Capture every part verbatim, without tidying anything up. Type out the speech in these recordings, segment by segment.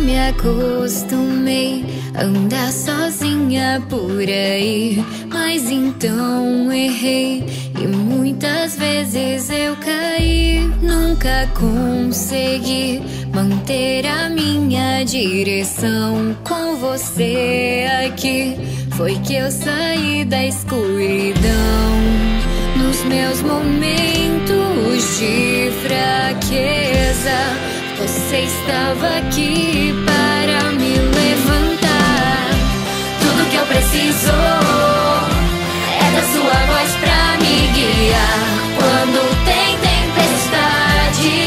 me acostumei a andar sozinha por aí, mas então errei e muitas vezes eu caí. Nunca consegui manter a minha direção. Com você aqui foi que eu saí da escuridão. Nos meus momentos de fraqueza, você estava aqui para me levantar. Tudo que eu preciso é da sua voz pra me guiar quando tem tempestade.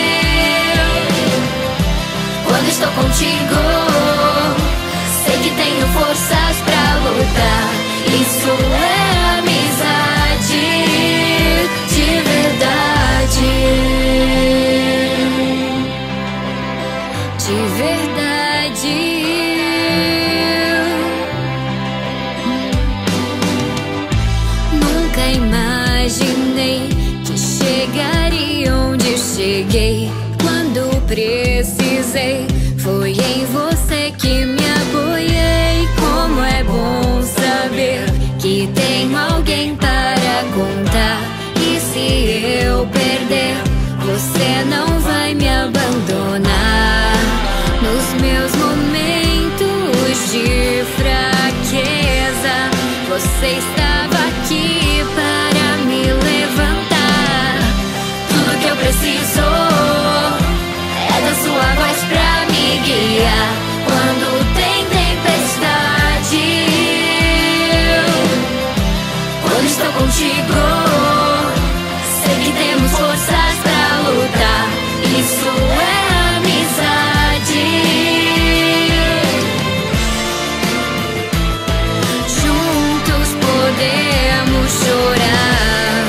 Quando estou contigo, sei que tenho forças pra lutar. Isso é amizade de verdade. De verdade. Nunca imaginei que chegaria onde cheguei. Quando precisei, foi em você que me apoiei. Como é bom saber que tenho alguém para contar. E se eu perder, você não vai me abandonar. Nos meus momentos de fraqueza, você estava aqui para me levantar. Tudo que eu preciso é da sua voz pra me guiar quando tem tempestade. Quando estou contigo, sei que temos forças pra lutar. Isso é amizade. Juntos podemos chorar,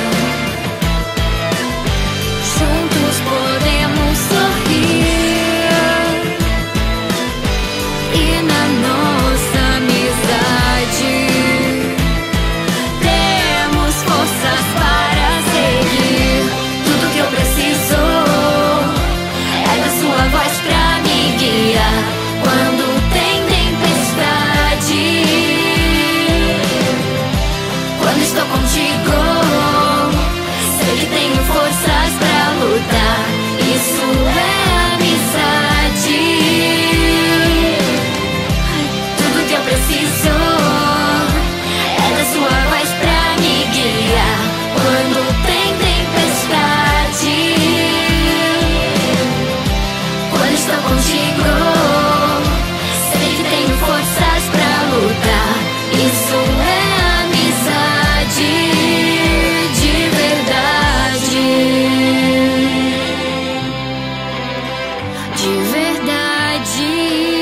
juntos podemos sorrir, e na nossa amizade temos forças para seguir. Tudo que eu preciso é da sua voz pra me guiar quando tem tempestade. Quando estou contigo, sei que tenho forças pra lutar. Isso é amizade. Tudo que eu preciso é da sua voz pra me guiar quando tem tempestade. Quando estou contigo, sei que tenho forças pra lutar. Isso é amizade de verdade. De verdade.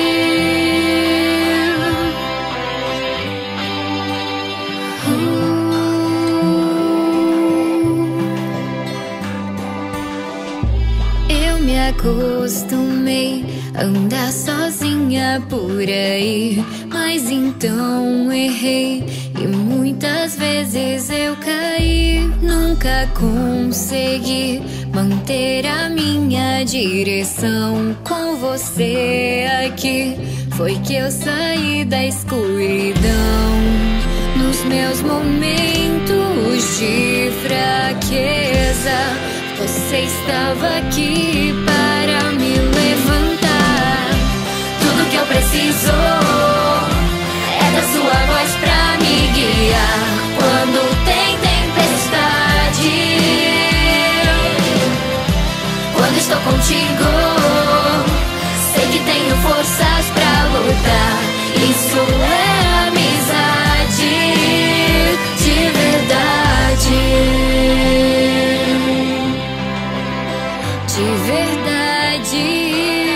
Eu me acostumei a andar sozinha por aí, mas então errei e muitas vezes eu caí. Nunca consegui manter a minha direção. Com você aqui foi que eu saí da escuridão. Nos meus momentos de fraqueza, você estava aqui para me levantar. Tudo que eu preciso é da sua voz pra me guiar quando tem tempestade. Quando estou contigo, sei que tenho forças pra lutar. Isso é amizade de verdade. De verdade.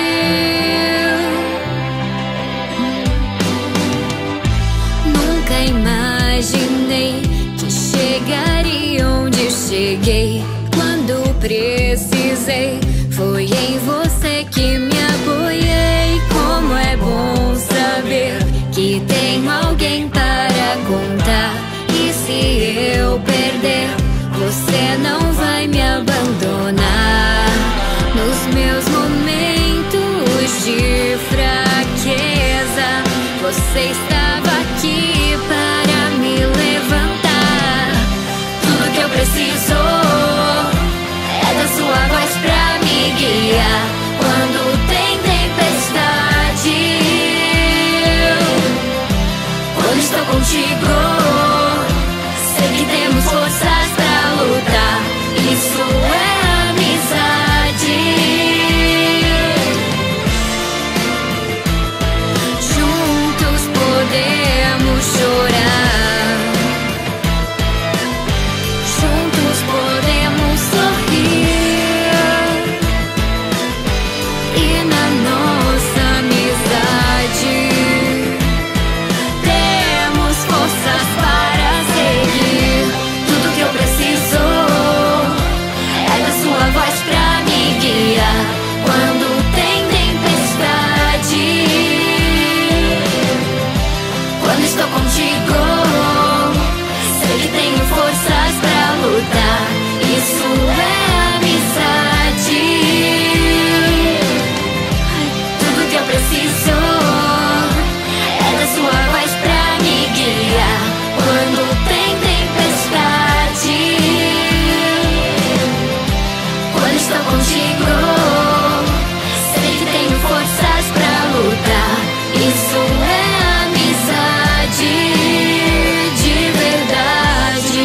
Nunca imaginei que chegaria onde cheguei. Quando precisei, foi em você que me apoiei. Como é bom saber que tenho alguém para contar. E se eu perder, você não vai me abandonar. Nos meus momentos de fraqueza, Você estava aqui para me levantar. Tudo que eu preciso é da sua voz pra me guiar quando tem tempestade. Quando estou contigo, sei que temos forças pra lutar. Isso é amizade. Juntos podemos chorar, juntos podemos sorrir, e na nossa amizade temos forças para seguir. Tudo que eu preciso é da sua voz pra me guiar quando tem tempestade. Quando estou contigo, sei que tenho forças pra lutar. Isso é amizade. Tudo que eu preciso é da sua voz pra me guiar quando tem tempestade. Quando estou contigo, sei que tenho forças pra lutar. Isso é amizade de verdade.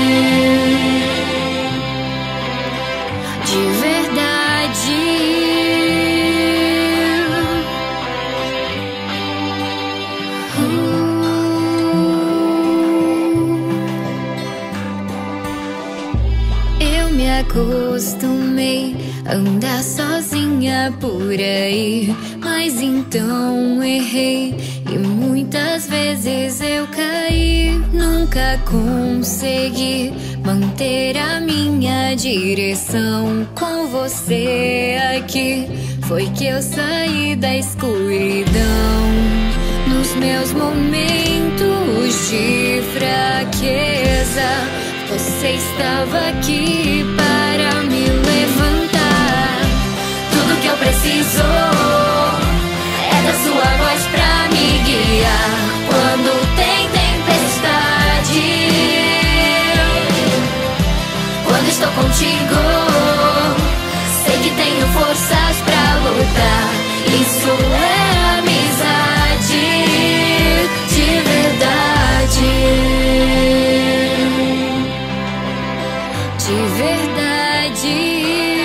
De verdade. Eu me acostumei a andar sozinha por aí, mas então errei e muitas vezes eu caí. Nunca consegui manter a minha direção. Com você aqui foi que eu saí da escuridão. Nos meus momentos de fraqueza, você estava aqui para me levantar. Tudo que eu preciso é da sua voz pra me guiar quando tem tempestade. Quando estou contigo, sei que tenho forças pra lutar. Isso é amizade de verdade. De verdade.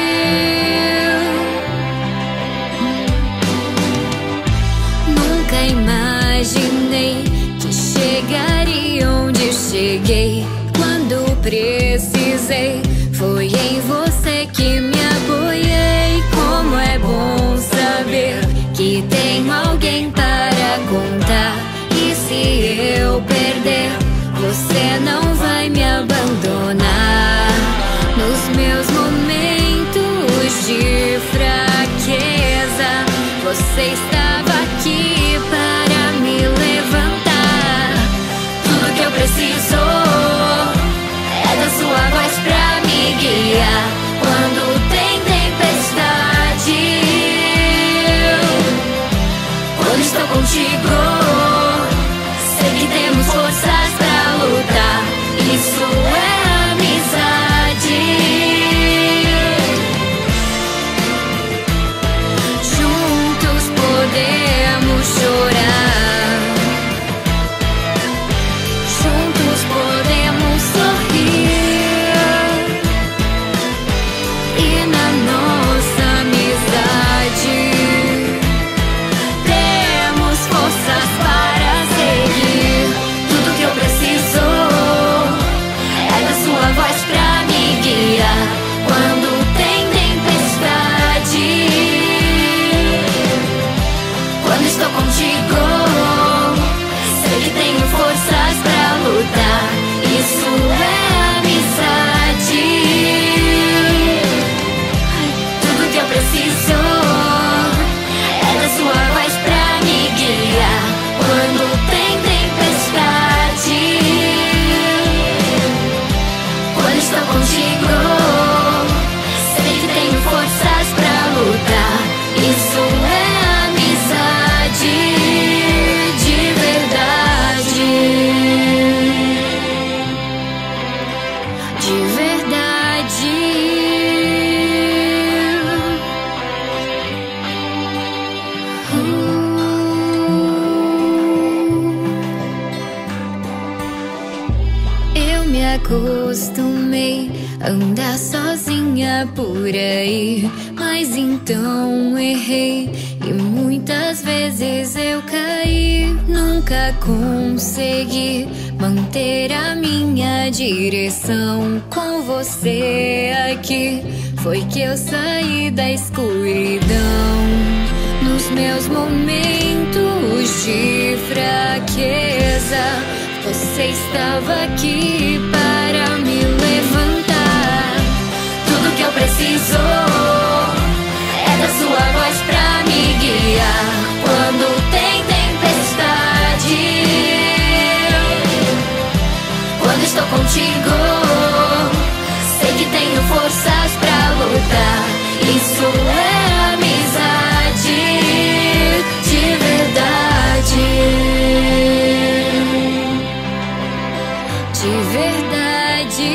Nunca imaginei que chegaria onde cheguei. Quando precisei, foi em você que me apoiei. Como é bom saber que tenho alguém para contar. E se eu perder, você não vai me abandonar. Nos meus momentos de fraqueza, você estava aqui para me levantar. Tudo que eu preciso é da sua voz pra me guiar quando tem tempestade. Quando estou contigo, sei que temos forças pra lutar. Isso é amizade. Juntos podemos chorar, juntos podemos sorrir, e na nossa amizade temos força acostumei a andar sozinha por aí, mas então errei e muitas vezes eu caí. Nunca consegui manter a minha direção. Com você aqui foi que eu saí da escuridão. Nos meus momentos de fraqueza, você estava aqui para me levantar. Tudo que eu preciso é da sua voz pra me guiar. Quando tem tempestade, quando estou contigo, sei que tenho forças pra lutar. Isso é amizade de verdade. De verdade.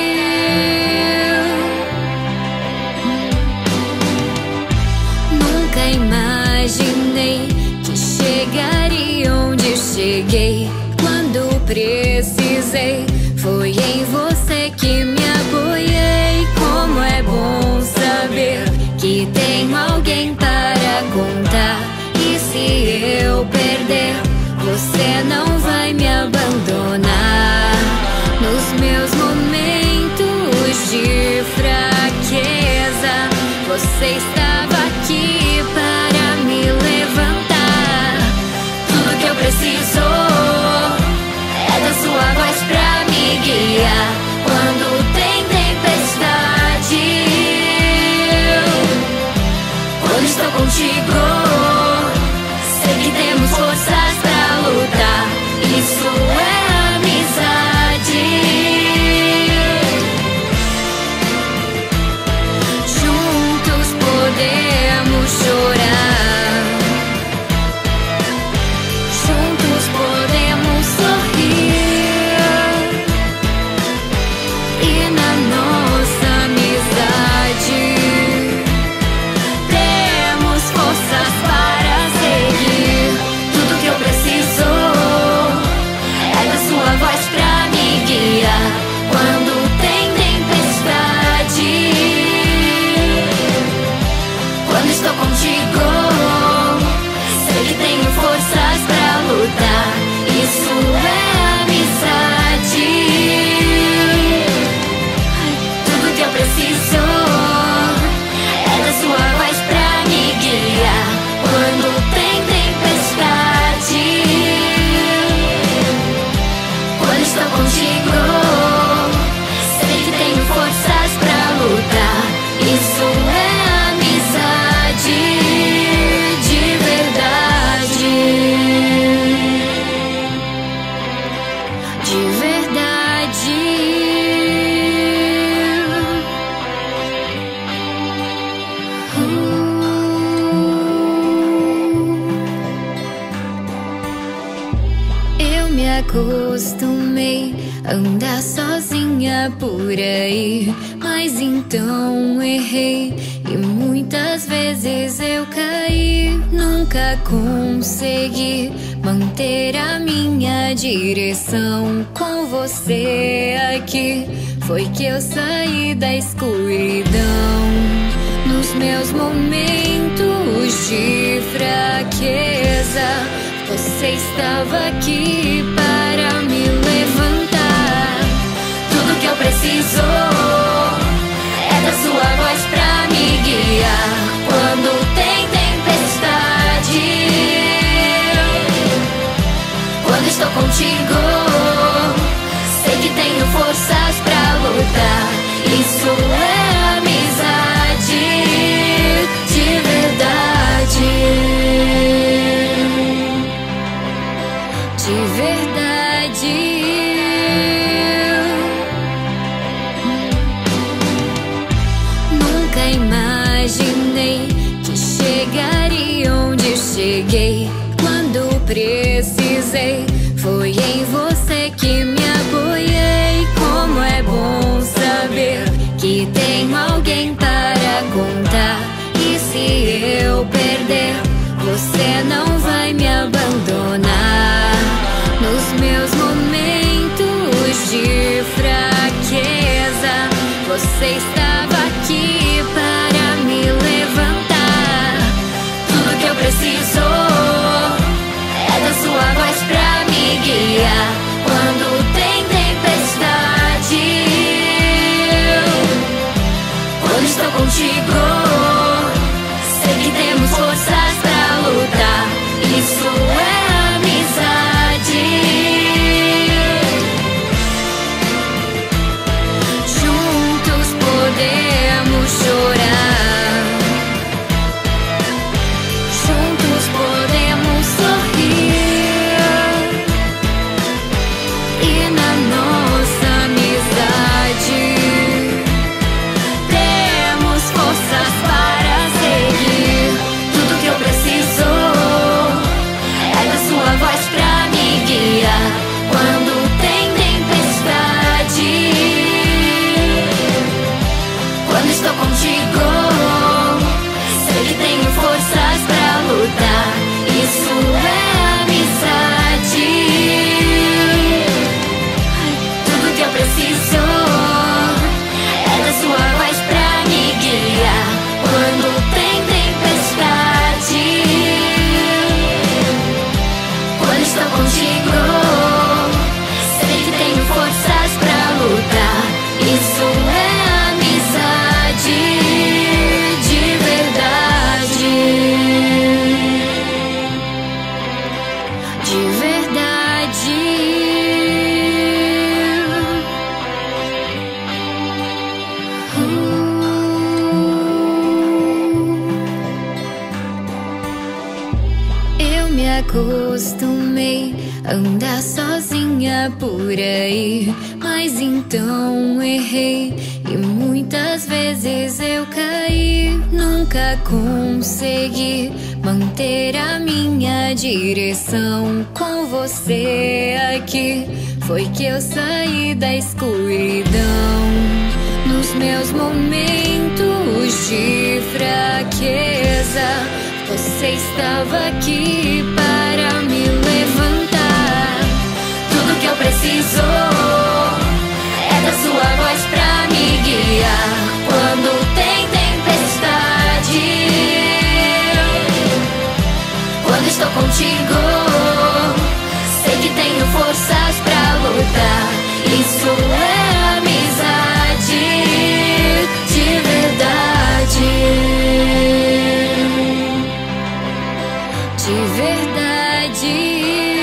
Nunca imaginei que chegaria onde cheguei. Quando precisei, foi em você que me apoiei. Como é bom saber que tenho alguém para contar. E se eu perder, você não vai me abandonar. Nos meus momentos de fraqueza, você estava aqui para me levantar. Tudo que eu preciso é da sua voz pra me guiar. Quando tem tempestade, quando estou contigo, sei que temos forças pra lutar. Isso é amizade. Juntos podemos chorar, juntos podemos sorrir, e na nossa amizade temos forças para seguir. Tudo que eu preciso é da sua voz pra me guiar. Quando tem tempestade, quando estou contigo, sei que tenho forças pra lutar. Isso é amizade. Tudo que eu preciso é da sua voz pra me guiar. Quando tem tempestade, quando estou contigo, sei que tenho forças pra lutar. Isso é amizade de verdade. De verdade. Eu me acostumei a andar sozinha por aí, mas então errei e muitas vezes eu caí. Nunca consegui manter a minha direção. Com você aqui foi que eu saí da escuridão. Nos meus momentos de fraqueza, você estava aqui para me levantar. Tudo que eu preciso é da sua voz pra me guiar. Quando tem tempestade, quando estou contigo, sei que tenho forças pra lutar. Isso é amizade de verdade. De verdade. Nunca imaginei que chegaria onde cheguei. Quando precisei, foi em você que me apoiei. Como é bom saber que tenho alguém para contar. E se eu perder, você não vai me abandonar. Nos meus momentos de fraqueza, Você estava aqui para me levantar. Tudo que eu preciso é da sua voz pra me guiar quando tem tempestade. Quando estou contigo, sei que temos forças pra lutar. Isso é amizade. Juntos podemos chorar, juntos podemos sorrir, e na nossa amizade temos forças para seguir. Tudo que eu preciso é da sua voz pra me guiar quando tem tempestade. Quando estou contigo, sei que tenho forças pra lutar. Isso é amizade. Tudo que eu preciso é da sua voz pra me guiar quando tem tempestade. Quando estou contigo, sei que tenho forças pra lutar. Isso é amizade de verdade. De verdade. Eu me acostumei a andar sozinha por aí, mas então errei e muitas vezes eu caí. Nunca consegui manter a minha direção. Com você aqui foi que eu saí da escuridão. Nos meus momentos de fraqueza, você estava aqui para me levantar. Tudo que eu preciso é da sua voz pra me guiar quando tem tempestade. Quando estou contigo, sei que tenho forças pra lutar. Isso é amizade de verdade. De verdade.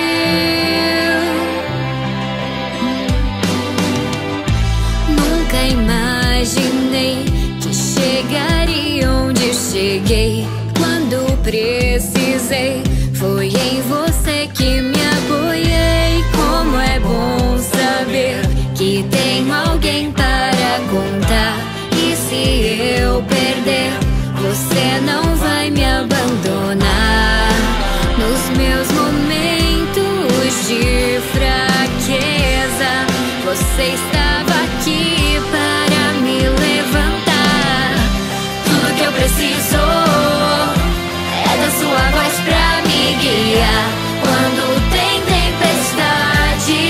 Nunca imaginei que chegaria onde cheguei. Quando precisei, foi em você que me apoiei. Como é bom saber que tenho alguém para contar. E se eu perder, você não vai me abandonar. Nos meus momentos de fraqueza, você estava aqui para me levantar. Tudo que eu preciso é da sua voz pra me guiar quando tem tempestade.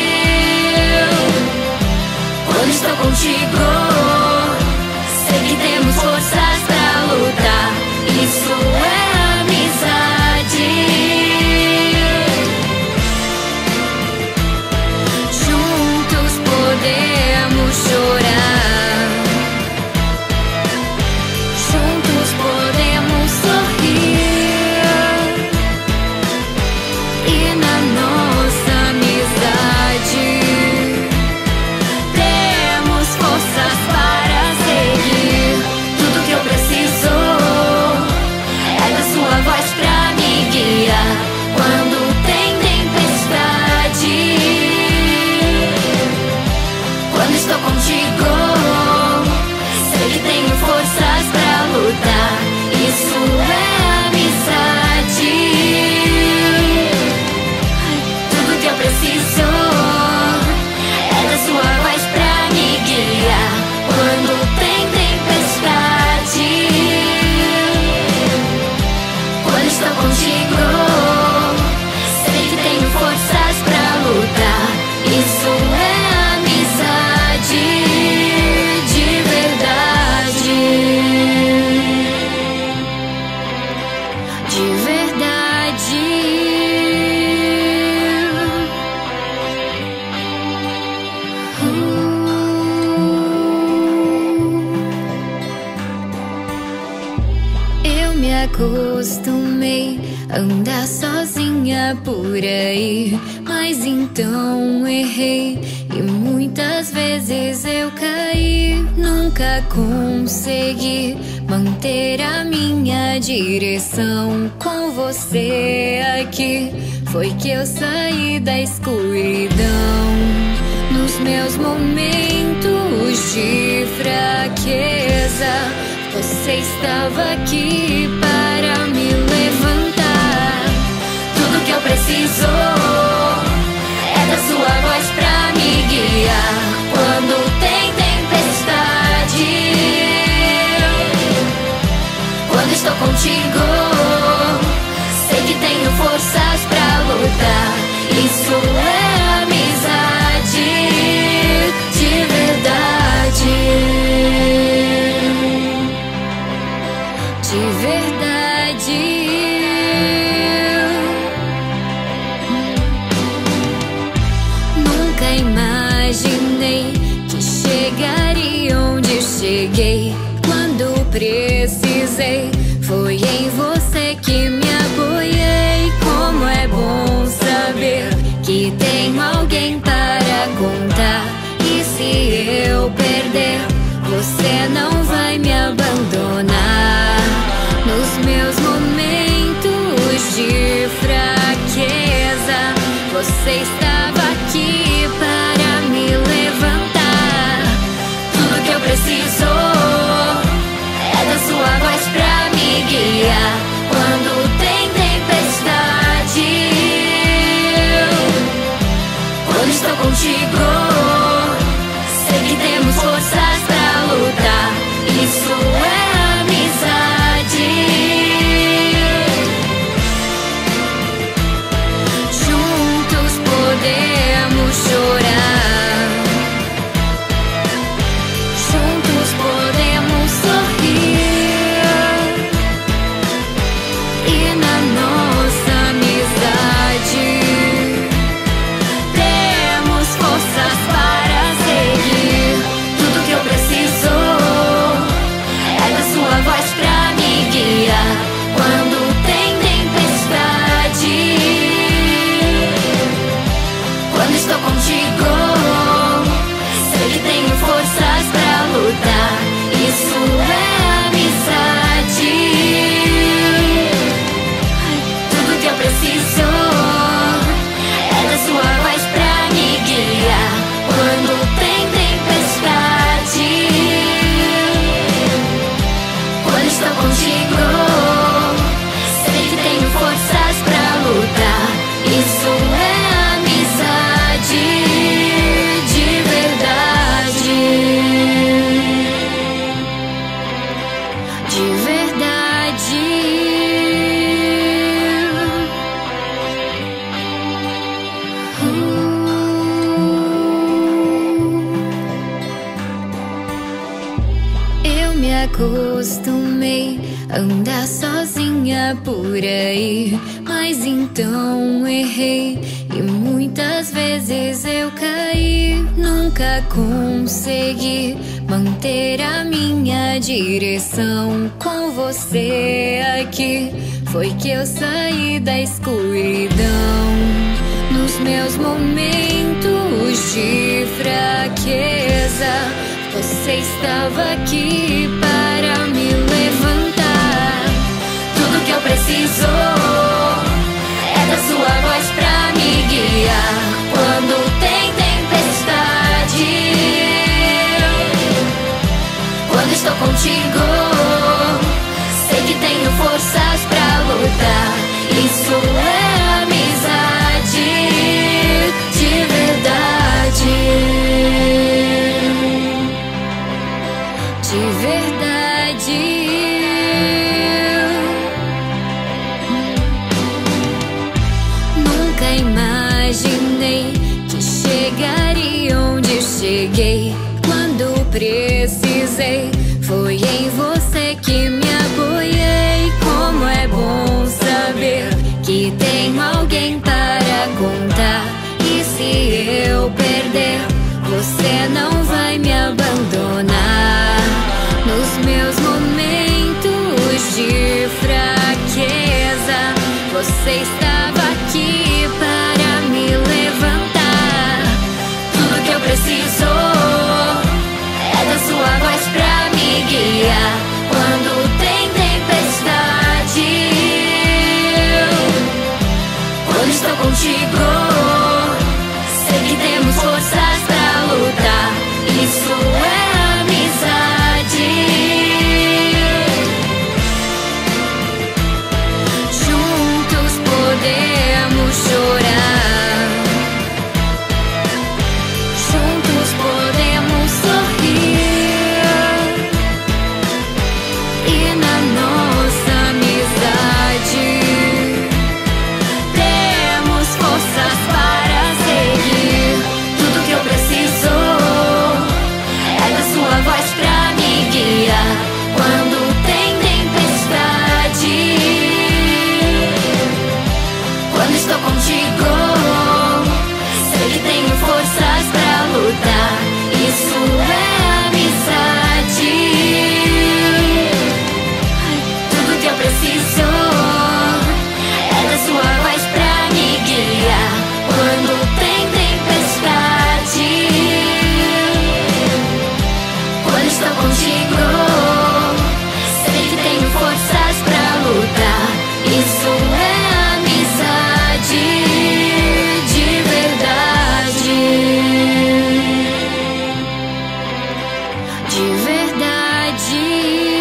Quando estou contigo, sei que temos forças pra lutar. Isso é amizade. Juntos podemos de verdade. Eu me acostumei a andar sozinha por aí, mas então errei e muitas vezes eu caí. Nunca consegui manter a minha direção. Com você aqui foi que eu saí da escuridão. Nos meus momentos de fraqueza, você estava aqui para me levantar. Tudo que eu preciso é da sua voz pra me guiar. Quando tem tempestade, quando estou contigo, sei que tenho forças pra lutar. Isso é amizade de verdade. De verdade. Nunca imaginei que chegaria onde cheguei. Quando precisei, foi em você que me apoiei. Como é bom saber que tenho alguém para contar. E se eu perder, você não vai me abandonar. Nos meus momentos de fraqueza, você estava aqui para me levantar. Tudo que eu preciso é da sua voz pra me guiar. Quando tem tempestade, quando estou contigo, sei que temos forças pra lutar. Isso é amizade. Juntos podemos chorar, juntos podemos sorrir. E na nossa amizade temos forças para seguir. Tudo que eu preciso é da sua voz pra me guiar. Quando tem tempestade, quando estou contigo, sei que tenho forças pra lutar. Isso é amizade. Tudo que eu preciso é da sua voz pra me guiar. Quando tem tempestade, quando estou contigo, sei que tenho forças pra lutar. Isso é amizade de verdade. De verdade. Eu me acostumei a andar sozinha por aí, mas então errei e muitas vezes eu caí. Nunca consegui manter a minha direção. Com você aqui foi que eu saí da escuridão. Nos meus momentos de fraqueza, você estava aqui para me levantar. Tudo que eu preciso é da sua voz pra me guiar. Quando tem tempestade, quando estou contigo, sei que tenho forças pra lutar. Isso é amizade de verdade. De verdade. Nunca imaginei que chegaria onde cheguei. Quando precisei, foi em você que me apoiei. Como é bom saber abandonar nos meus momentos de fraqueza. Você estava aqui para me levantar. Tudo que eu preciso é da sua voz pra me guiar quando tem tempestade. Quando estou contigo, sei que temos forças pra lutar. Isso é amizade. Juntos podemos chorar, juntos podemos sorrir, e na nossa amizade temos forças para seguir. Tudo que eu preciso é da sua voz pra me guiar quando tem tempestade. Quando estou contigo, sei que tenho forças pra lutar. Isso é amizade. Tudo que eu preciso é da sua voz pra me guiar quando tem tempestade. Quando estou contigo, sei que tenho forças pra lutar. Isso é amizade de verdade. De verdade.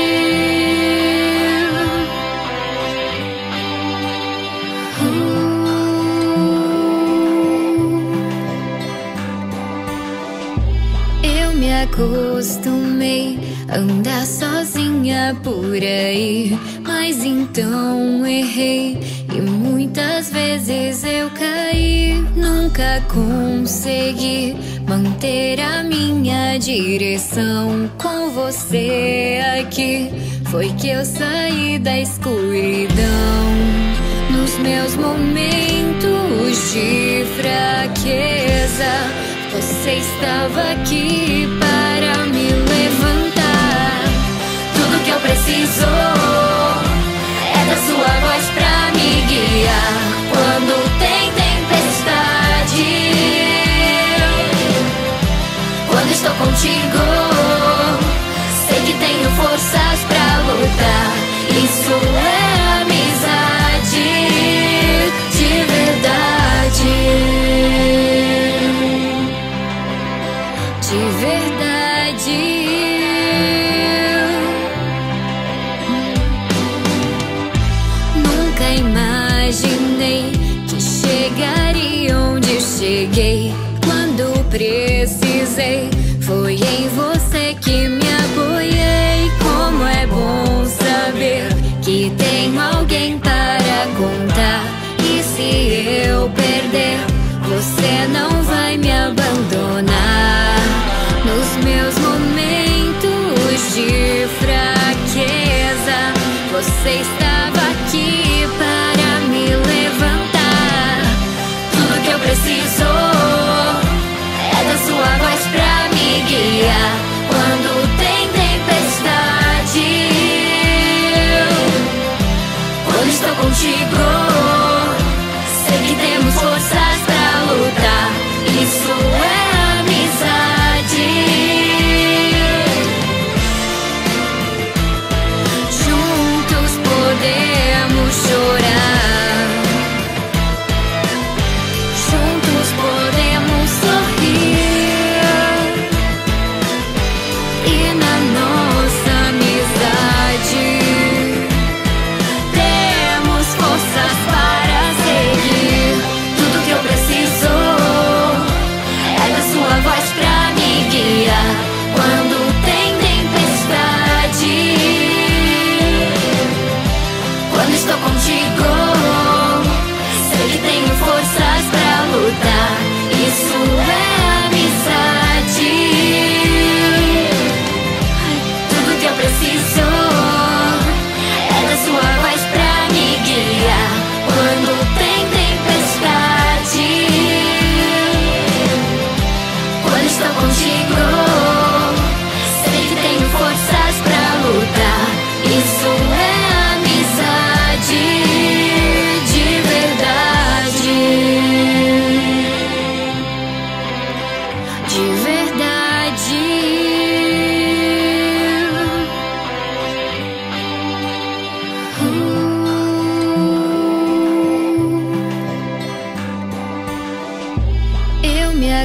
Eu me acostumei a andar sozinha por aí, mas então errei e muitas vezes eu caí. Nunca consegui manter a minha direção. Com você aqui foi que eu saí da escuridão. Nos meus momentos de fraqueza, você estava aqui para me levantar. Tudo que eu preciso é da sua voz pra me guiar quando tem tempestade. Quando estou contigo, sei que tenho forças pra lutar. Isso é amizade de verdade. De verdade. Nunca imaginei que chegaria onde cheguei. Quando precisei, foi em você que me apoiei. Como é bom saber que tenho alguém para contar. E se eu perder, você não vai me abandonar. Nos meus momentos de fraqueza, você estava aqui para me levantar. Tudo que eu preciso é da sua voz pra me guiar quando tem tempestade. Quando estou contigo, sei que temos forças pra lutar. Isso é amizade. Juntos podemos chorar.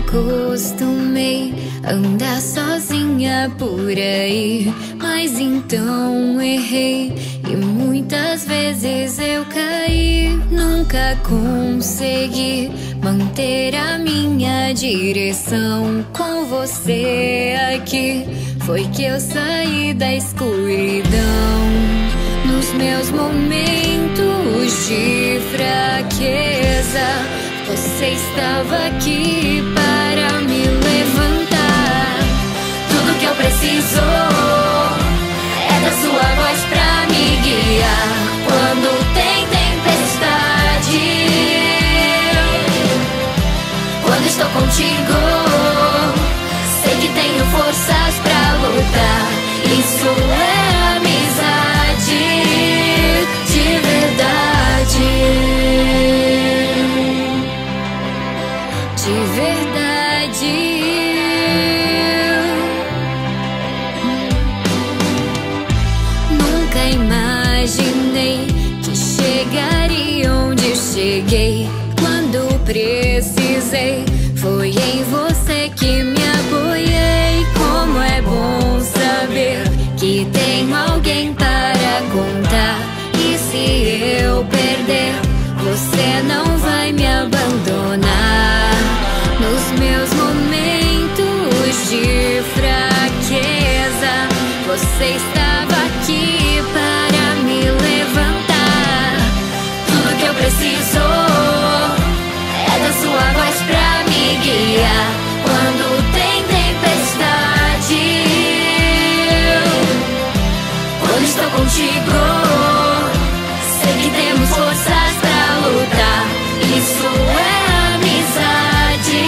acostumei a andar sozinha por aí, mas então errei e muitas vezes eu caí. Nunca consegui manter a minha direção. Com você aqui foi que eu saí da escuridão. Nos meus momentos de fraqueza, você estava aqui para me levantar. Tudo que eu preciso é da sua voz pra me guiar quando tem tempestade. Quando estou contigo, sei que tenho forças pra lutar. Isso é amizade de verdade. De verdade. Nunca imaginei que chegaria onde cheguei. Quando precisei, foi em você que me apoiei. Como é bom saber que tenho alguém para contar. E se eu perder, você não vai me abandonar. Nos meus momentos de fraqueza, você estava aqui para me levantar. Tudo que eu preciso é da sua voz pra me guiar quando tem tempestade. Quando estou contigo, sei que temos forças pra lutar. Isso é amizade.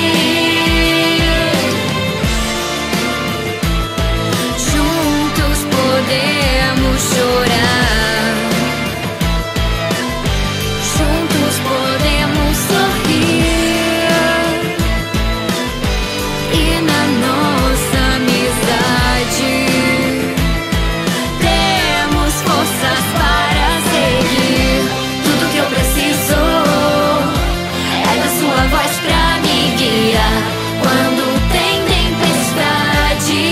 Juntos podemos chorar, juntos podemos sorrir, e na nossa amizade temos forças para seguir. Tudo que eu preciso é da sua voz pra me guiar quando tem tempestade.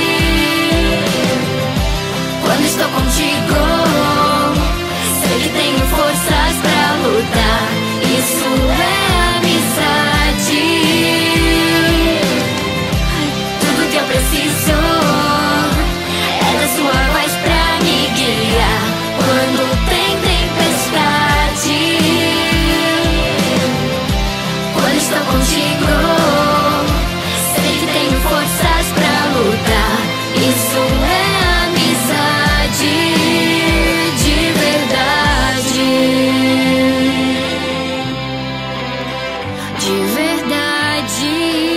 Quando estou contigo, sei que tenho forças pra lutar. Isso é amizade. Tudo que eu preciso é da sua voz pra me guiar quando tem tempestade. Quando estou contigo, sei que tenho forças pra lutar. Isso é amizade de verdade. De verdade.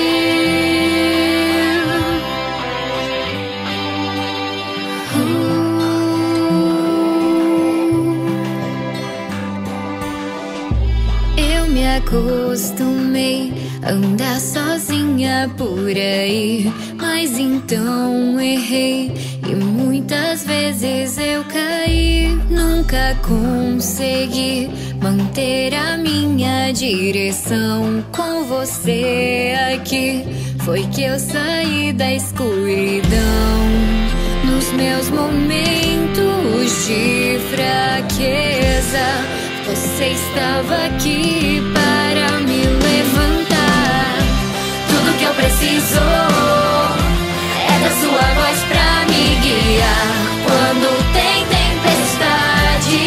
Eu me acostumei a andar sozinha por aí, mas então errei e muitas vezes eu caí. Nunca consegui manter a minha direção. Com você aqui foi que eu saí da escuridão. Nos meus momentos de fraqueza, você estava aqui para me levantar. Tudo que eu preciso é da sua voz pra me guiar quando tem tempestade.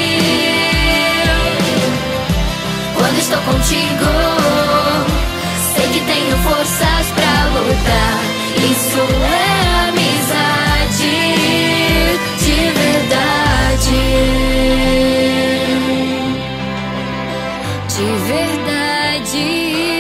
Quando estou contigo, sei que tenho forças pra lutar. Isso é amizade de verdade. De verdade.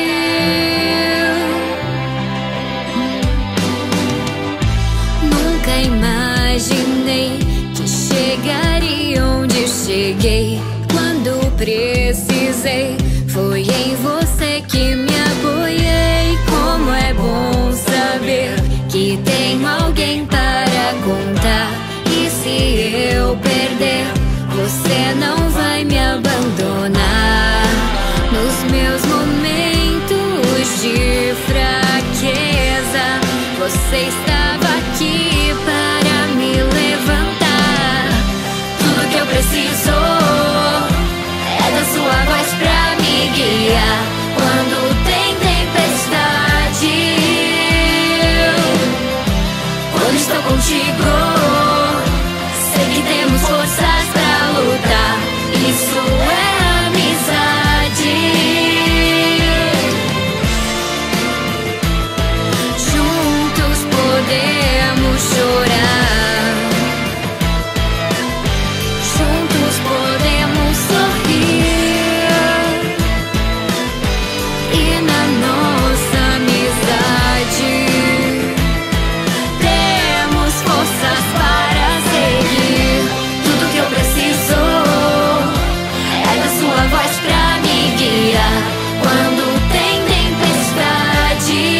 Nunca imaginei que chegaria onde cheguei. Quando precisei, foi em você que me apoiei. Como é bom saber que tenho alguém para contar. E se eu perder, você não vai me abandonar. Nos meus momentos de fraqueza, você estava aqui para me levantar. Tudo que eu preciso é da sua voz pra me guiar quando tem tempestade. Quando estou contigo, sei que temos forças pra lutar. Isso é amizade. Juntos podemos chorar, juntos podemos sorrir, e na nossa amizade temos forças para seguir. Tudo que eu preciso é da sua voz pra me guiar quando tem tempestade.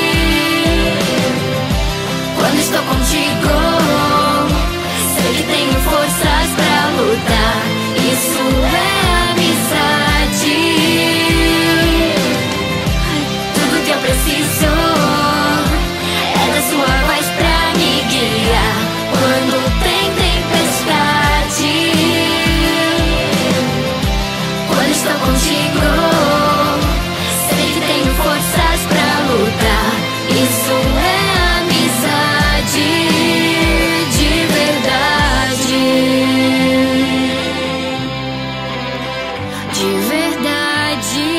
Quando estou contigo, sei que tenho forças pra lutar. Isso é amizade. Tudo que eu preciso é da sua voz pra me guiar quando tem tempestade. Quando estou contigo, sei que tenho forças pra lutar. Isso é amizade de verdade. De verdade.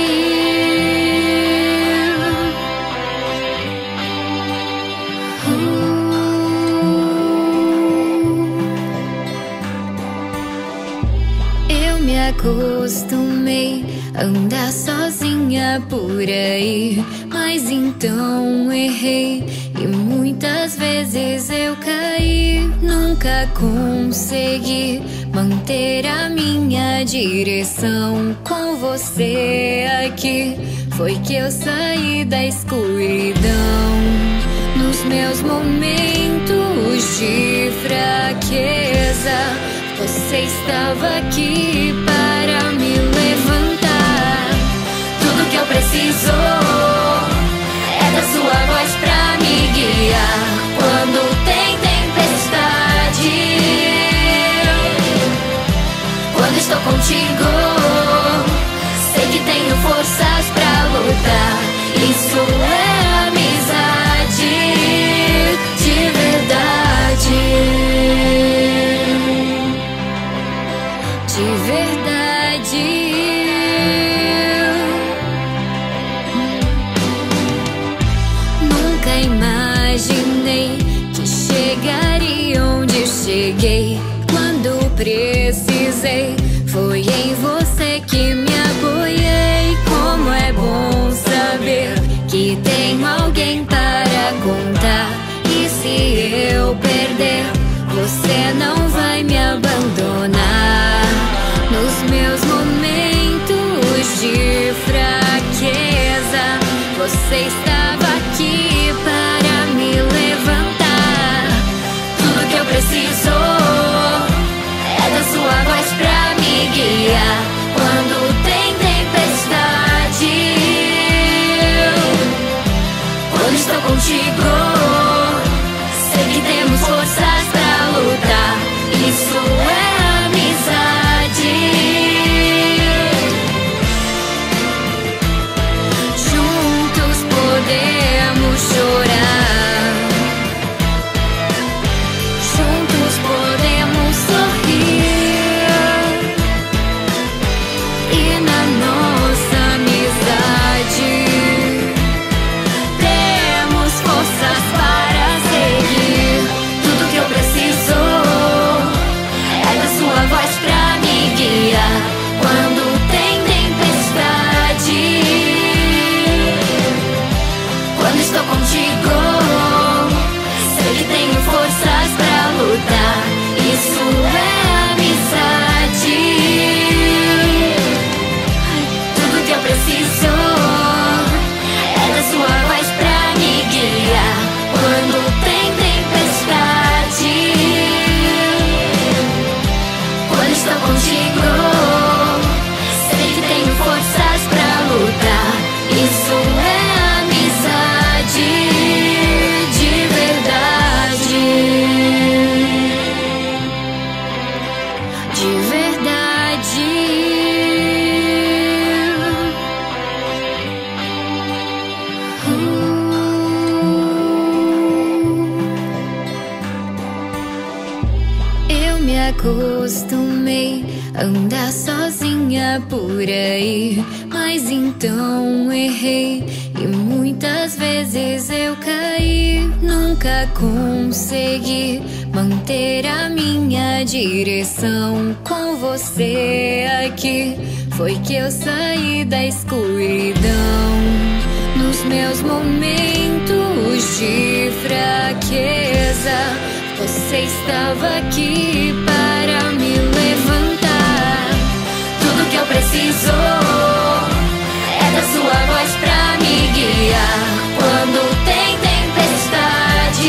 Eu me acostumei a andar sozinha por aí, mas então errei e muitas vezes eu caí. Nunca consegui manter a minha direção. Com você aqui foi que eu saí da escuridão. Nos meus momentos de fraqueza, você estava aqui para me levantar. Tudo que eu preciso é da sua voz pra me guiar quando tem tempestade. Quando estou contigo, sei que tenho forças pra lutar. Isso é amizade de verdade. De verdade. Nunca imaginei que chegaria onde cheguei. Quando precisei, foi em você que me apoiei. Como é bom saber que tenho alguém para contar. E se eu perder, você não vai me abandonar. Nos meus momentos de fraqueza, você estava aqui para me levantar. Tudo que eu preciso é da sua voz pra me guiar quando tem tempestade. Quando estou contigo, sei que temos forças pra lutar. Isso é amizade. Juntos podemos chorar, juntos podemos sorrir, e na nossa amizade temos forças para seguir. Tudo que eu preciso é da sua voz pra me guiar quando tem tempestade. Quando estou contigo, sei que tenho forças pra lutar. Isso é amizade. andar sozinha por aí. Mas então errei e muitas vezes eu caí. Nunca consegui manter a minha direção. Com você aqui foi que eu saí da escuridão. Nos meus momentos de fraqueza, você estava aqui para me levantar. Tudo que eu preciso é da sua voz pra me guiar. Quando tem tempestade,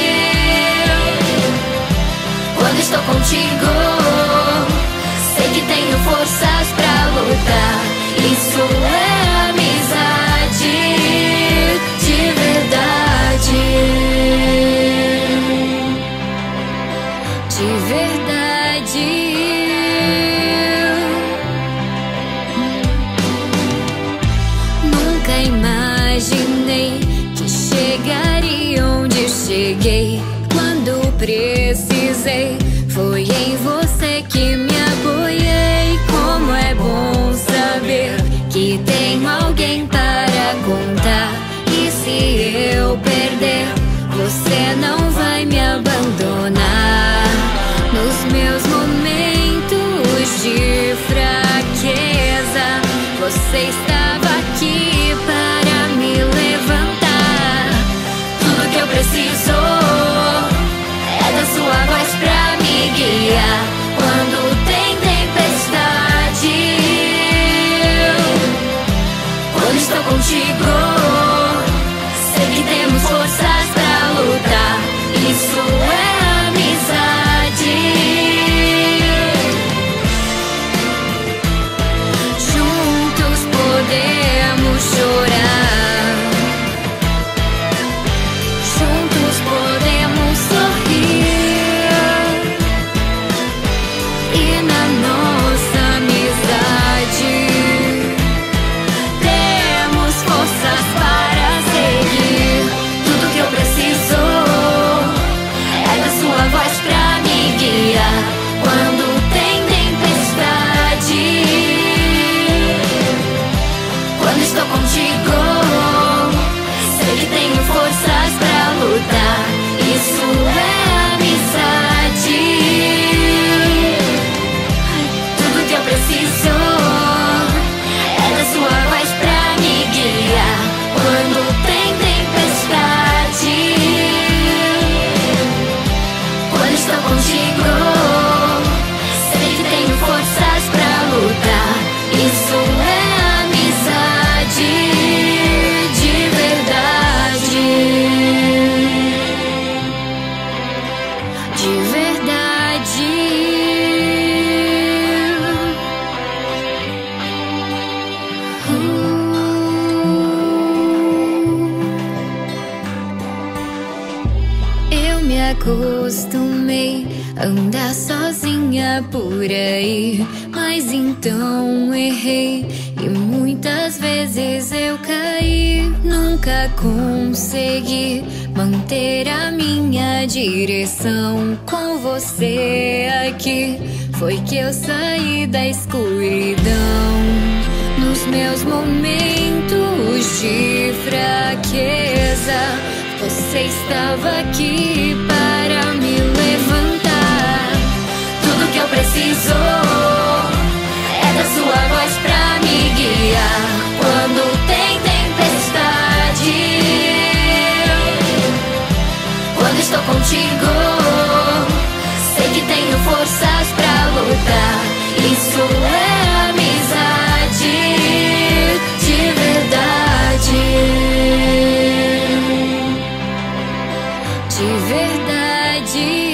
quando estou contigo, sei que tenho forças pra lutar. Isso é amizade de verdade. De verdade. Nunca imaginei que chegaria onde cheguei. Quando precisei, foi em você que me apoiei. Como é bom saber que tenho alguém para contar. E se eu perder, você não vai me abandonar. Nos meus momentos de fraqueza, você estava aqui para me levantar. Tudo que eu preciso é da sua voz pra me guiar. Quando tem tempestade, quando estou contigo, sei que temos forças pra lutar. Isso é amizade. Juntos podemos chorar, juntos podemos sorrir. E na nossa amizade temos forças para seguir. Tudo que eu preciso é da sua voz pra me guiar. Quando tem tempestade, quando estou contigo, sei que tenho forças pra lutar. Isso é amizade. Tudo que eu preciso é da sua voz pra me guiar. Quando tem tempestade, quando estou contigo, sei que tenho forças pra lutar. Isso é amizade de verdade. De verdade. Eu me acostumei a andar sozinha por aí. Mas então errei e muitas vezes eu caí. Nunca consegui manter a minha direção. Com você aqui foi que eu saí da escuridão. Nos meus momentos de fraqueza, você estava aqui para me levantar. Tudo que eu preciso é da sua voz pra me guiar. Quando tem tempestade, quando estou contigo, sei que tenho forças pra lutar. Isso é amizade de verdade. De verdade.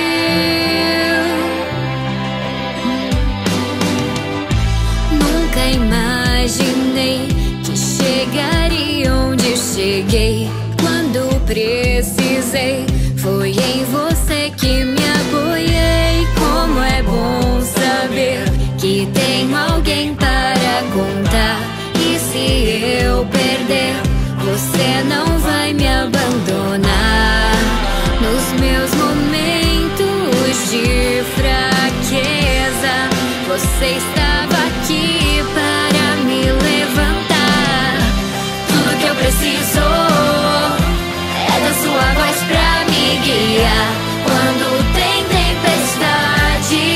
Nunca imaginei que chegaria onde cheguei. Quando precisei, foi em você que me apoiei. Como é bom saber que tenho alguém para contar. E se eu perder, você não vai me abandonar. Nos meus momentos de fraqueza, você Você estava aqui para me levantar. Tudo que eu preciso é da sua voz pra me guiar quando tem tempestade.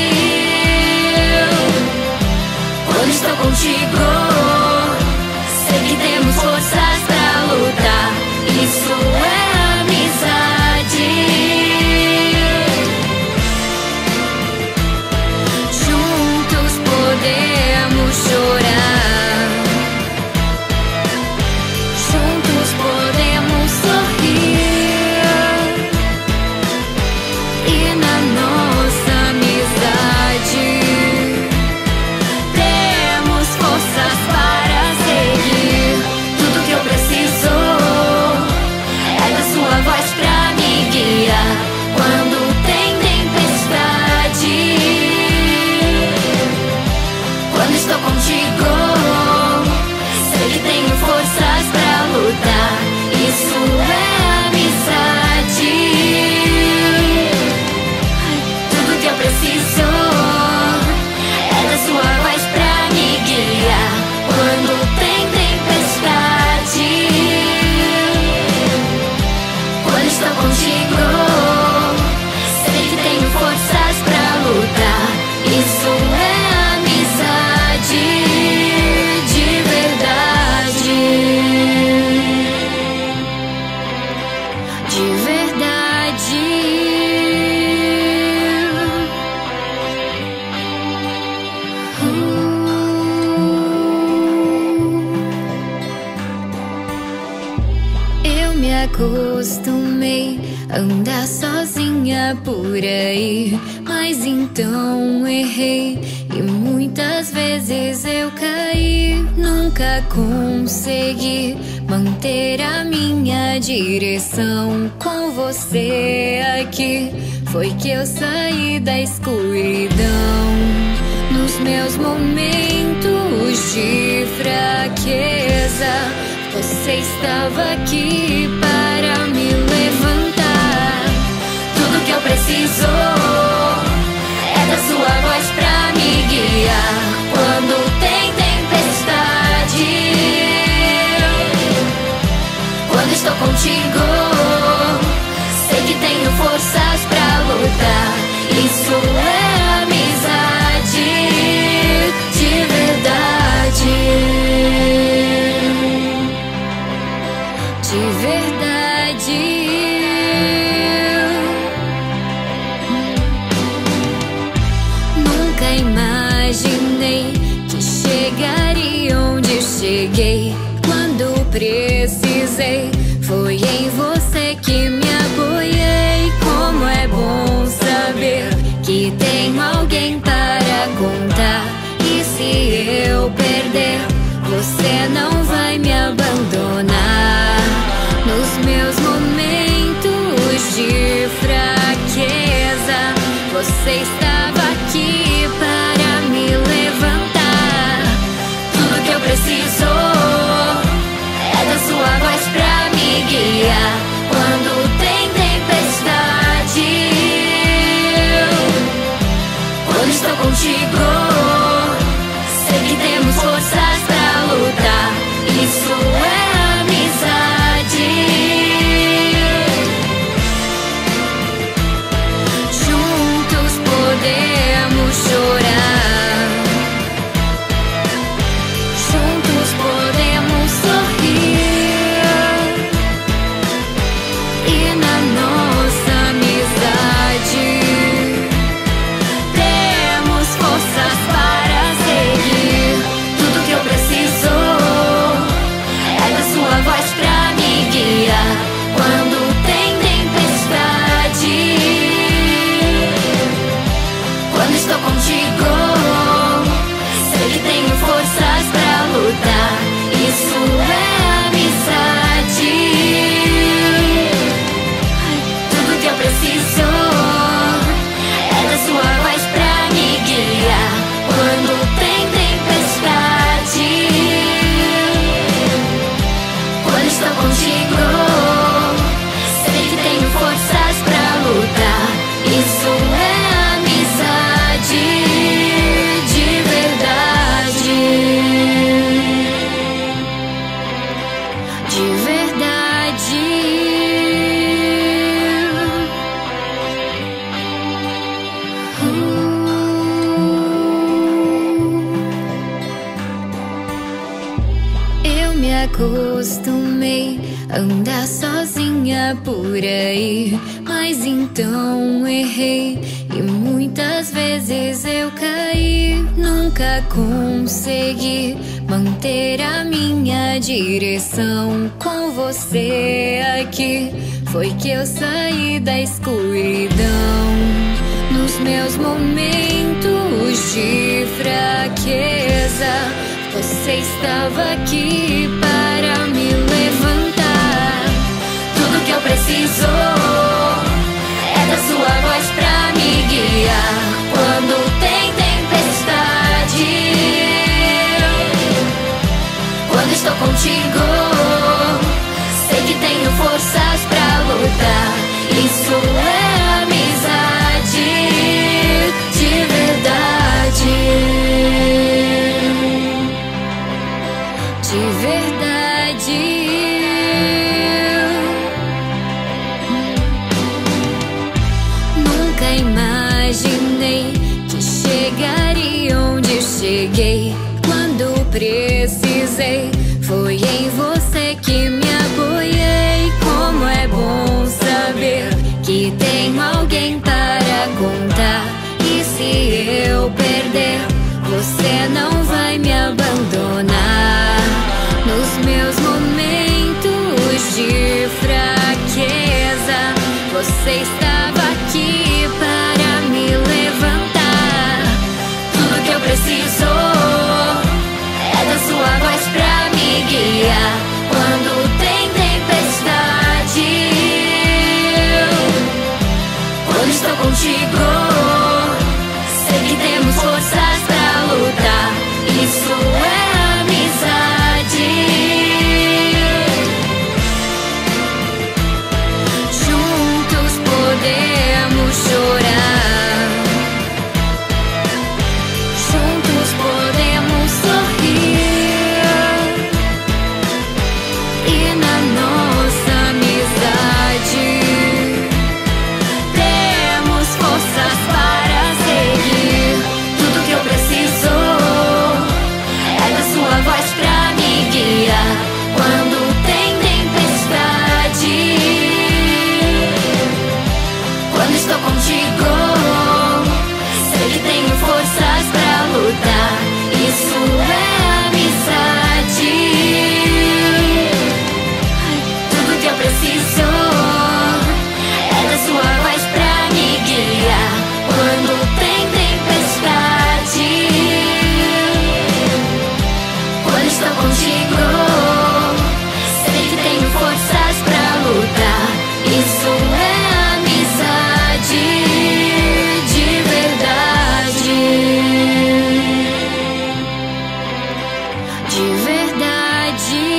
Quando estou contigo, sei que temos forças pra lutar. Isso é amizade. Juntos podemos chorar, juntos podemos sorrir, e na nossa amizade temos forças para seguir. Tudo que eu preciso é da sua voz pra me guiar quando tem tempestade. Quando estou contigo, sei que tenho forças pra lutar. Isso é amizade. Tudo que eu preciso é da sua voz pra me guiar quando tem tempestade. Quando estou contigo, sei que tenho forças pra lutar. Isso é amizade de verdade. De verdade. Eu me acostumei a andar sozinha por aí, mas então errei e muitas vezes eu caí. Nunca consegui manter a minha direção. Com você aqui foi que eu saí da escuridão. Nos meus momentos de fraqueza, você estava aqui para me levantar. Tudo que eu preciso é da sua voz pra me guiar quando tem tempestade. Quando estou contigo, sei que tenho forças pra lutar. Isso é amizade de verdade. De verdade. Nunca imaginei que chegaria onde cheguei. Quando precisei, foi em você que me apoiei. Como é bom saber que tenho alguém para contar. E se eu perder, você não vai me abandonar. Nos meus momentos de fraqueza, você estava aqui para me levantar. Tudo que eu preciso é da sua voz pra me guiar quando tem tempestade. Quando estou contigo, sei que temos forças pra lutar. Isso é amizade. Juntos podemos me acostumei a andar sozinha por aí, mas então errei e muitas vezes eu caí. Nunca consegui manter a minha direção. Com você aqui foi que eu saí da escuridão. Nos meus momentos de fraqueza, você estava aqui para me levantar. Tudo que eu preciso é da sua voz pra me guiar. Quando tem tempestade, quando estou contigo, sei que tenho forças pra lutar. Isso é amizade de verdade. De verdade. Nunca imaginei que chegaria onde cheguei. Quando precisei, foi em você que me apoiei. Como é bom saber que tenho alguém para contar. E se eu perder, você não vai me abandonar. Nos meus momentos de fraqueza, você estava aqui para me levantar. Tudo que eu preciso é da sua voz pra me guiar. Quando tem tempestade, quando estou contigo, sei que temos forças pra lutar. Isso é amizade. Juntos podemos chorar, juntos podemos sorrir. E na nossa amizade temos forças para seguir. Tudo que eu preciso é da sua voz pra me guiar. Quando tem tempestade, quando estou contigo, sei que tenho forças pra lutar. Isso é amizade. Tudo que eu preciso é da sua voz pra me guiar. Quando tem tempestade, quando estou contigo, sei que tenho forças pra lutar. Isso é amizade de verdade. De verdade.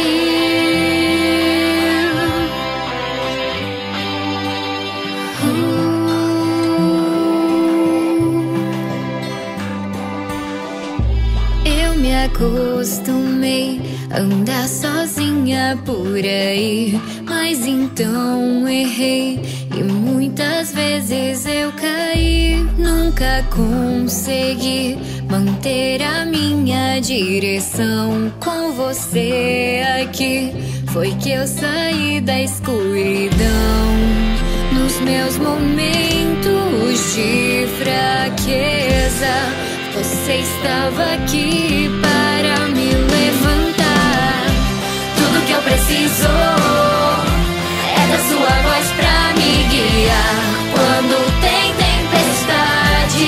Eu me acostumei a andar sozinha por aí, mas então errei e muitas vezes eu caí. Nunca consegui manter a minha direção. Com você aqui foi que eu saí da escuridão. Nos meus momentos de fraqueza, você estava aqui para me levantar. Tudo que eu preciso é da sua voz pra me guiar. Quando tem tempestade,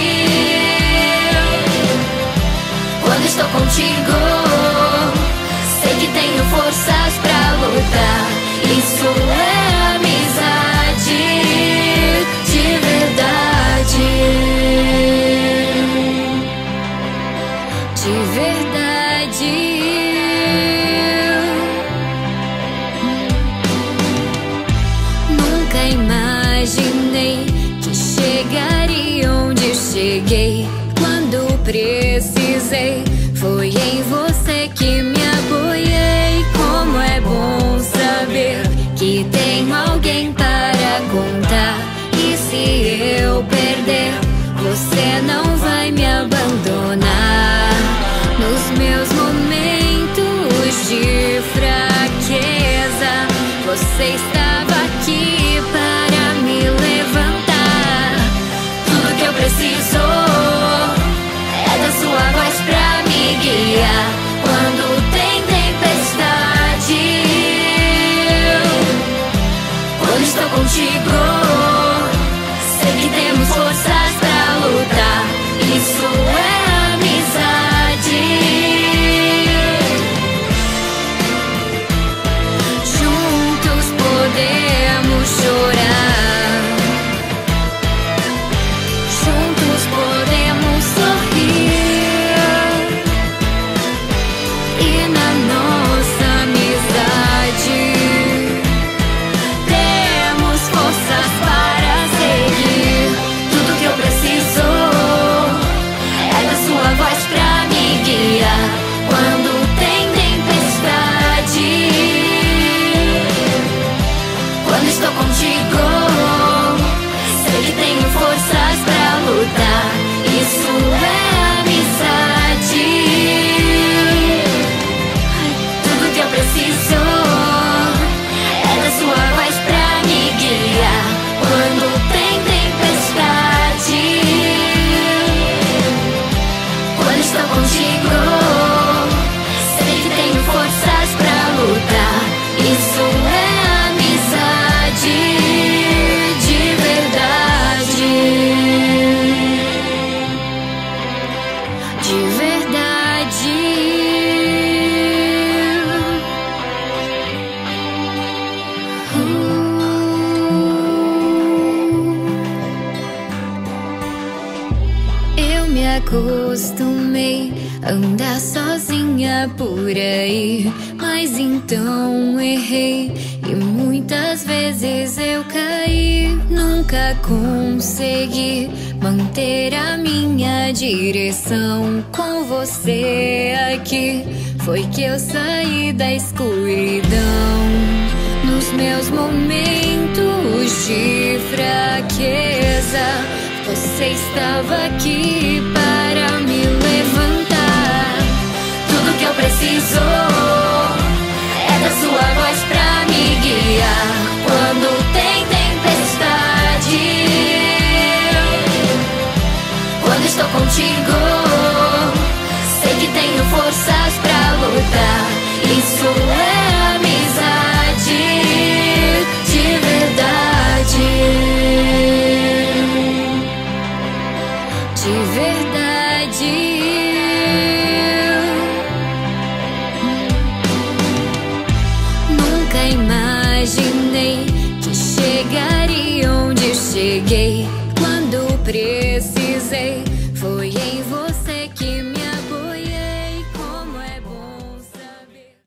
quando estou contigo, sei que tenho forças pra lutar. Isso é amizade de verdade. De verdade. Nunca imaginei que chegaria onde cheguei. Quando precisei, foi em você que me apoiei. Como é bom saber que tenho alguém para contar. E se eu perder, você não vai me abandonar. Nos meus momentos de fraqueza, Você estava aqui para me levantar. Tudo que eu preciso é da sua voz pra me guiar quando tem tempestade. Quando estou contigo, sei que temos forças pra lutar. Isso é amizade. Juntos podemos chorar, juntos podemos sorrir, e na nossa amizade temos forças para seguir. Tudo que eu preciso é da sua voz pra me guiar quando tem tempestade. Quando estou contigo, sei que tenho forças pra lutar. Isso é amizade. Tudo que eu preciso é da sua voz pra me guiar quando tem tempestade. Quando estou contigo, sei que tenho forças pra lutar. Isso é amizade de verdade. De verdade. Eu me acostumei a andar sozinha por aí, mas então errei e muitas vezes eu caí. Nunca consegui manter a minha direção. Com você aqui foi que eu saí da escuridão. Nos meus momentos de fraqueza, você estava aqui para me levantar. Tudo que eu preciso é da sua voz pra me guiar quando tem tempestade. Quando estou contigo, sei que tenho forças pra lutar. Isso é amizade de verdade. De verdade. Nunca imaginei que chegaria onde cheguei. Quando precisei,